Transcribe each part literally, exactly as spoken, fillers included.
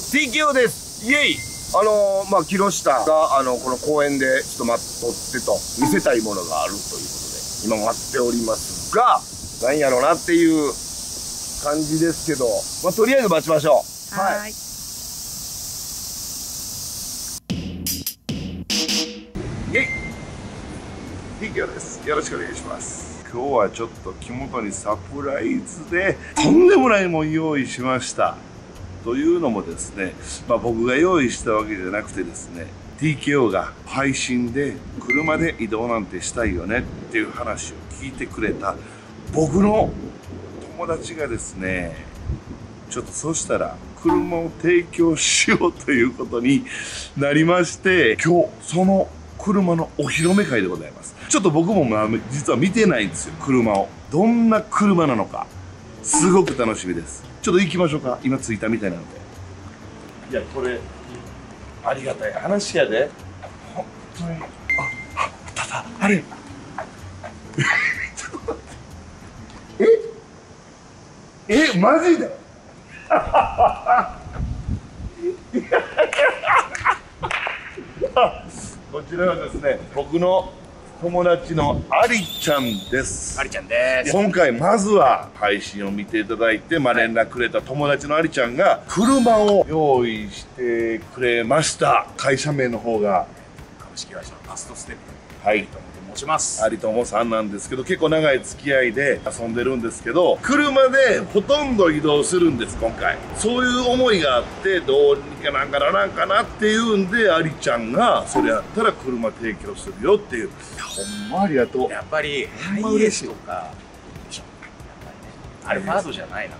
ティーケーオー です。イエイ。あのー、まあ、木下が、あの、この公園で、ちょっと待っとってと、見せたいものがあるということで、今待っておりますが、なんやろうなっていう感じですけど、まあ、とりあえず待ちましょう。 はい。 イエイ。ティーケーオー です。よろしくお願いします。今日はちょっと木本にサプライズで、とんでもないもん用意しました。というのもですね、まあ、僕が用意したわけじゃなくてですね、ティーケーオー が配信で車で移動なんてしたいよねっていう話を聞いてくれた僕の友達がですね、ちょっとそしたら車を提供しようということになりまして、今日その車のお披露目会でございます。ちょっと僕もまあ実は見てないんですよ、車を。どんな車なのかすごく楽しみです。ちょっと行きましょうか。今着いたみたいなので。いや、これありがたい話やで。本当に。あ、あ、ただあれちょっと待って。ええ、マジでこちらはですね、僕の友達のありちゃんです。 ありちゃんです。 今回まずは配信を見ていただいて、まあ、連絡くれた友達のありちゃんが車を用意してくれました。会社名の方が株式会社ファストステップ、 はいと申します。 有友さんなんですけど、結構長い付き合いで遊んでるんですけど、車でほとんど移動するんです今回。そういう思いがあって、どうにかなんかならんかなっていうんで、ありちゃんがそれやったら車提供するよっていう。いや、ほんまありがとう。 やっぱりハイエースとかでしょ、やっぱりね、アルファードじゃないな。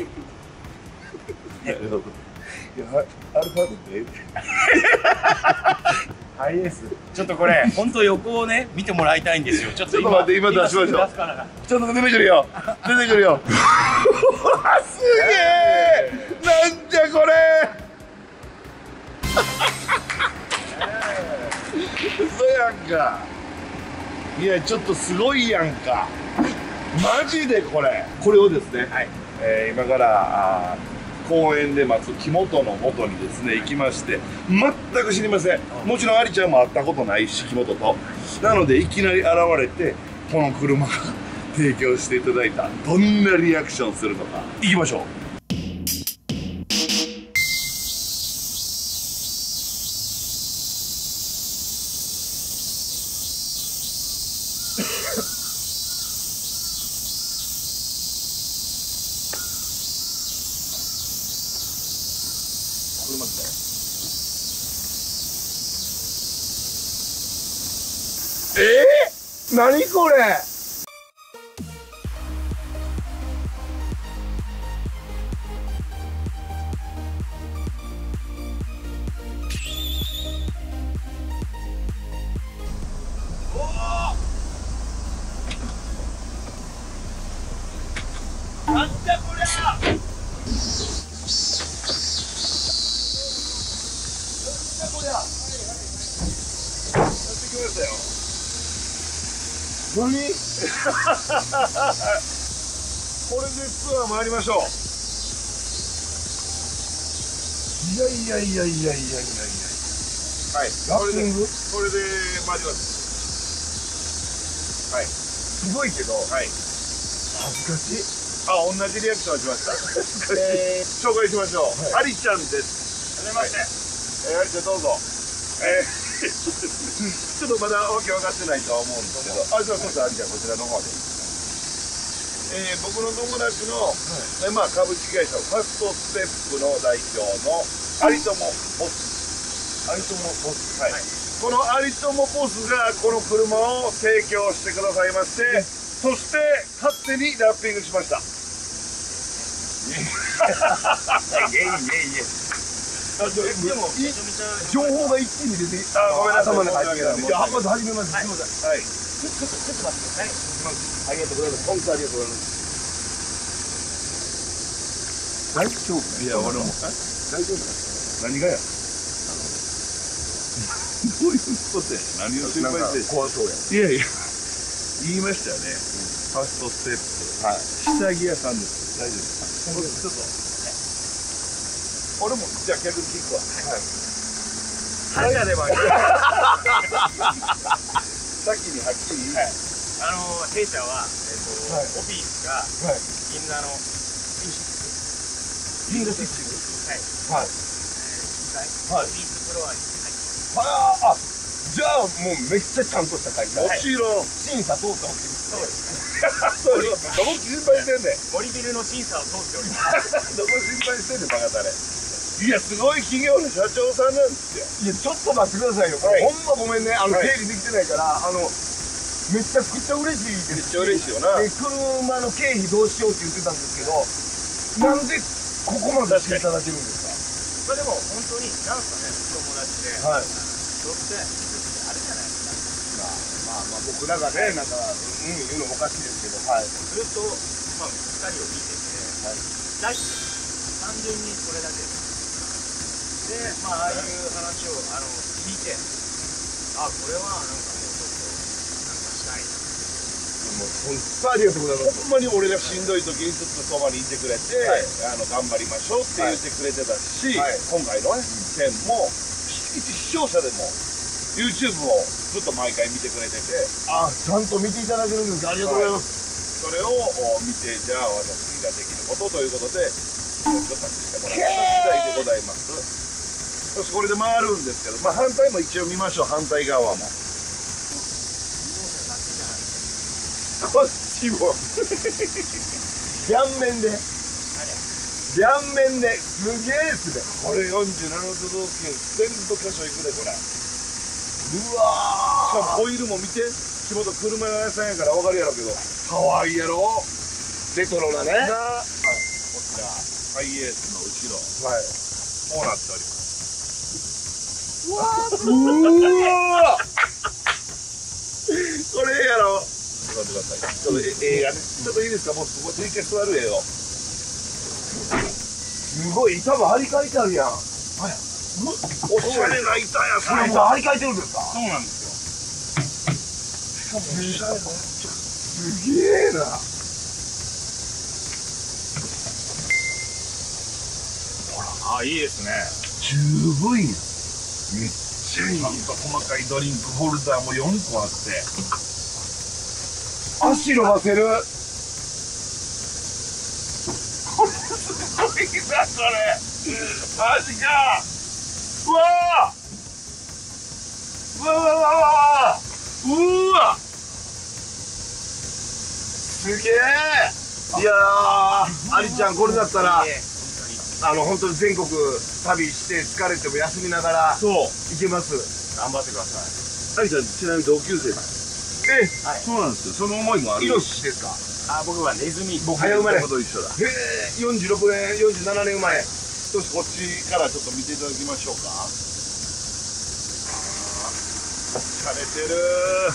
いや、アルファードってハイエース、ちょっとこれ本当横をね見てもらいたいんですよ。ちょっと待って、今出しましょう。ちょっと出てくるよ、出てくるよ。うわ、すげえ、なんじゃこれ。嘘やんか。いや、ちょっとすごいやんか。マジでこれこれをですね、はい、えー、今からあ公園で待つ木本の元にですね行きまして、全く知りません。もちろんありちゃんも会ったことないし、木本と。なのでいきなり現れてこの車が提供していただいた。どんなリアクションするのか行きましょう。えー、何これ。なんじゃこりゃ。なんじゃこりゃ。やってきましたよ。何これでツアー参りましょう。いやいやいやいやいやいやいや。はい、これでこれで参ります。はい、すごいけど、はい、恥ずかしい。あ、同じリアクションしました。えー、紹介しましょう。はい、ありちゃんです。はじめまして。えー、ありちゃんどうぞ。えーちょっとまだわけ分かってないとは思うんですけど、あ、じゃあちょっとありちゃんこちらの方で、えー、僕の友達の、はい、まあ、株式会社ファストステップの代表の有友ボス、有友ボス、はい、はい、この有友ボスがこの車を提供してくださいまして、ね、そして勝手にラッピングしました。いえいえいえ。でも情報が一気に出て、あ、ごめんなさい、頭の中に入って、いや、まず始めます。すみません。はい。ちょっとちょっと待ってください。ありがとうございます。本当ありがとうございます。大丈夫？いや、俺も大丈夫だ。何がや。どういうことや。何を心配して。怖そうや。いやいや。言いましたよね。ファーストステップ。はい。下着屋さんです。大丈夫ですか。ちょっと。 俺もじゃあ逆に聞くわ。 反射でもある。 先にはっきり。 あの弊社はえっとオフィスが銀座の銀座シッチはいはい。 はいオフィスフロアにはあ、じゃあもうめっちゃちゃんとした会社。もちろん審査通ったオフィス。そうですそういうこと。どこ心配してんねん。 森ビルの審査を通っております。 どこ心配してんねんバカタレ。いやすごい企業の社長さんなんですよ。 いやちょっと待ってくださいよ、 はいほんまごめんね、あの、 はい整理できてないから、あのめちゃくちゃ嬉しいです。 めっちゃ嬉しいよな。 で車の経費どうしようって言ってたんですけど、なんでここまでしていただけるんですまあでも本当になんすかね友達でか。はい。 人ってあるじゃないですか。 まあまあ僕らがね、なんかうん言うのもおかしいですけど、はい。 ずっとまあふたりを見てて、 はい、 大好き単純にそれだけで、まあああいう話をあの聞いて、あこれはなんかもうちょっとなんかしたい。 もう本当ありがとうございます。 ほんまに俺がしんどい時にずっとそばにいてくれて、 はいあの頑張りましょうって言ってくれてたし、 はい今回のね件も一視聴者でも YouTube をずっと毎回見てくれてて、 あ、ちゃんと見ていただけるんですか。ありがとうございます。 それを見てじゃあ私ができることということでご一緒させてもらった次第でございます。そしてこれで回るんですけど、まあ反対も一応見ましょう。反対側もこっちも両面で両面ですげえですね。 これよんじゅうなな都道府県全部箇所行くでこれ。 うわしかもホイールも見て、仕事車屋さんやから分かるやろうけどかわいいやろ。 ー、レトロなね。 な、はい、こちらハイエースの後ろ、 はい。 こうなっております。 うわこれやろ。座ってください。ちょっと映画ね、ちょっといいですか。もうここで一回座る絵を。 すごい板も張り替えてあるやん。 おしゃれな板やこさん。 れ板張り替えてるんですか。 そうなんですよ。しかもおしゃれな。 すげえな。 あいいですね。 十分や。めっちゃいい。なんか細かいドリンクホルダーもよんこあって。 足伸ばせる。 これすごいなこれ。マジか。うわー。うわうわうわうわうわ。 すげえ。いやー、アリちゃんこれだったらあの本当に全国旅して疲れても休みながらそう。 行けます。 頑張ってください。 アリちゃんちなみに同級生なんです。 え、 はい。 そうなんですよ。その思いもある。 イノシシですか。 あ僕はネズミ。 僕早生まれ。へこと一緒だ。 え、よんじゅうろくねん、よんじゅうななねん生まれ。 そしてこっちからちょっと見ていただきましょうか。疲れてる。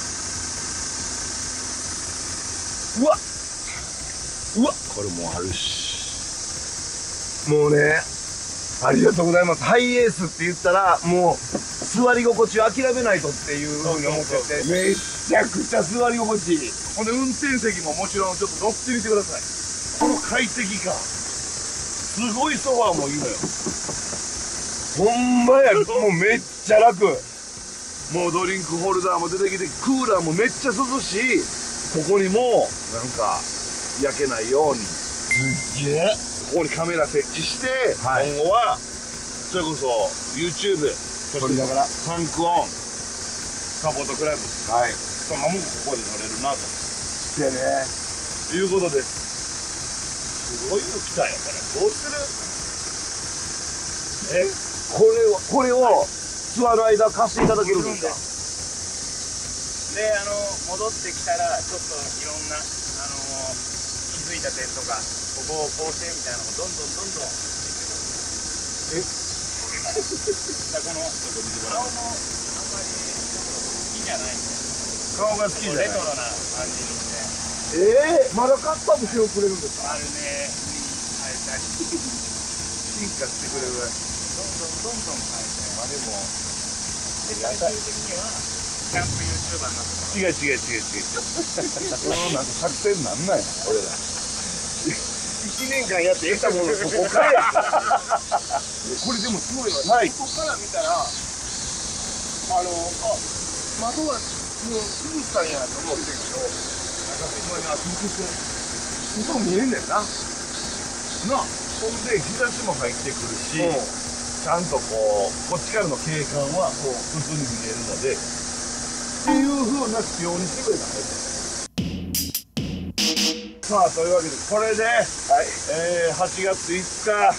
うわうわこれもあるし。 もうね、ありがとうございます。ハイエースって言ったらもう座り心地を諦めないとっていうふうに思ってて、めちゃくちゃ座り心地いい。 ほんで運転席ももちろんちょっと乗ってみてください。この快適感。すごいソファーもいいのよ。 ほんまや、もうめっちゃ楽。 もうドリンクホルダーも出てきて、クーラーもめっちゃ涼しい。ここにもなんか焼けないようにすげえ。 ここにカメラ設置して、 はい今後はそれこそ YouTube 撮りながら。 サンクオンサポートクラブはい。 とかもここで乗れるなでね。 ということです。すごいの来たよこれ。どうする？え？ これを、これを座る間貸していただけるんですか。 であの戻ってきたらちょっといろんなあの気づいた点とかここをこうしてみたいなのをどんどんどんどんえだからこの顔もあんまり好きじゃないんで顔が好きじゃない。 レトロな感じにしてええー、まだカスタムしてくれるんですか。 丸めに変えたり進化してくれる。 どんどんどんどん変えてまあでもで最終的にはキャンプ YouTuber になって違う違う違う違う。そのなんか作戦なんなんや俺ら。一ちねんかんやって得たものそこからやこれでもすごいわ、はい、ここから見たらあのあ窓はもうすぐしたんやと思ってんけど中島にあつぶしてここ見えんねんななほんで日差しも入ってくるし、うん、ちゃんとこうこっちからの景観はこう普通に見えるのでっていう風な仕様にしてくれたんですさあというわけでこれで、はいえー、はちがついつか、はい、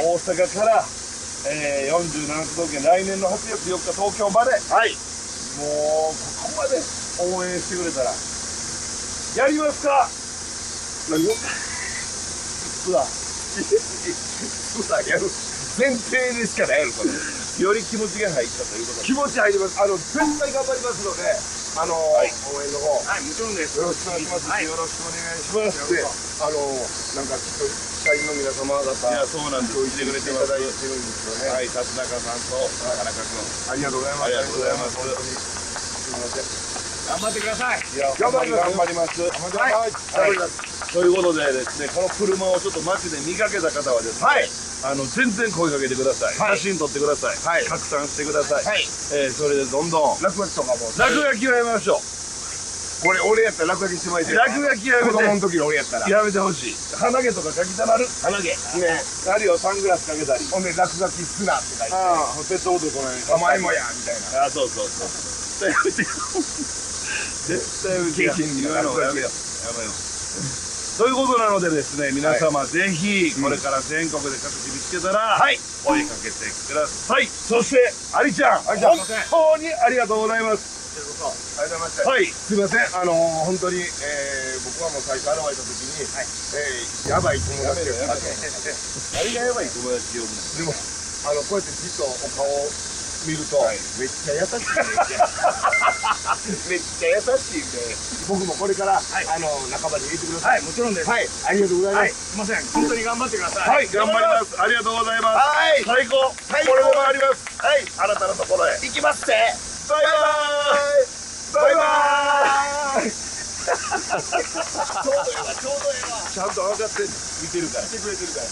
大阪から、えー、よんじゅうなな都道府県来年のはちがつよっか東京まで、はい、もうここまで応援してくれたらやりますか何をうわうわやる前提でしかないやろこれより気持ちが入ったということで気持ち入りますあの絶対頑張りますのであのーはい、応援の方はいもちろんですよろしくお願いします、はい、よろしくお願いしますであのー、なんかきっと社員の皆様方いやそうなんです来てくれていただいてるんですよねはい辰中さんと田中君ありがとうございますありがとうございます本当にすみません頑張ってくださいいや頑張ります頑張ります頑張りますということでですねこの車をちょっと街で見かけた方はですねはいあの全然声かけてください、はい、写真撮ってください、はい、拡散してください、はいえー、それでどんどん落書きとかも落書きをやめましょうこれ俺やったら落書きしてまいて落書きやめて子供の時の俺やったらやめてほしい鼻毛とか書きたまる鼻毛ねあるよサングラスかけたりほんで落書きすなって書いてああペットボトルこの辺お前もやみたいなあそうそうそう絶対絶対うちが言うのやめようやめようということなのでですね皆様、はい、ぜひこれから全国で各地見つけたら、はい、声かけてくださいそしてありちゃん本当にありがとうございますありがとうございましたはいすいませんあのー、本当に、えー、僕はもう最初現れた時に、はいえー、やばい友達をやめ何がやばい友達をでもあのこうやってじっとお顔を見ると、はい、めっちゃ優しいめっちゃ優しいんで僕もこれから、はい、あの仲間に入れてくださいはいもちろんですはいありがとうございます、はい、すいません本当に頑張ってくださいはい頑張りますありがとうございますはい最高最高これで回りますはい新たなところへ行きますってバイバイバイバイちょうどええわちょうどええわちゃんと分かって見てるから見てくれてるから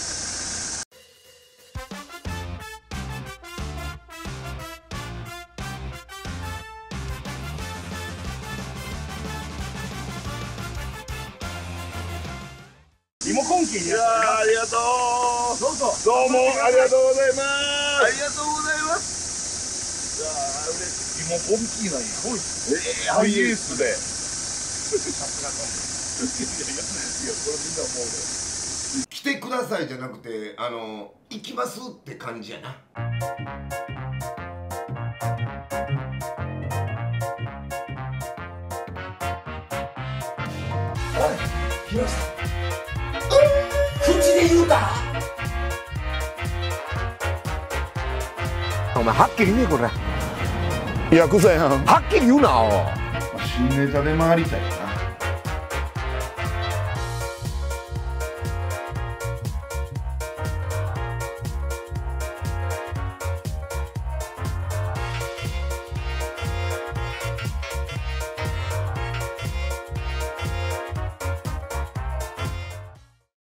リモコンキーにやったありがとうどうぞどうもありがとうございますありがとうございますじゃあ嬉しいリモコンキーなんやええハイエースでさすがコンキーいやいやこれみんな思うね来てくださいじゃなくてあの行きますって感じやなおいひろしさん口で言うかお前はっきり言えこれヤクザやんはっきり言うなお新ネタで回りたい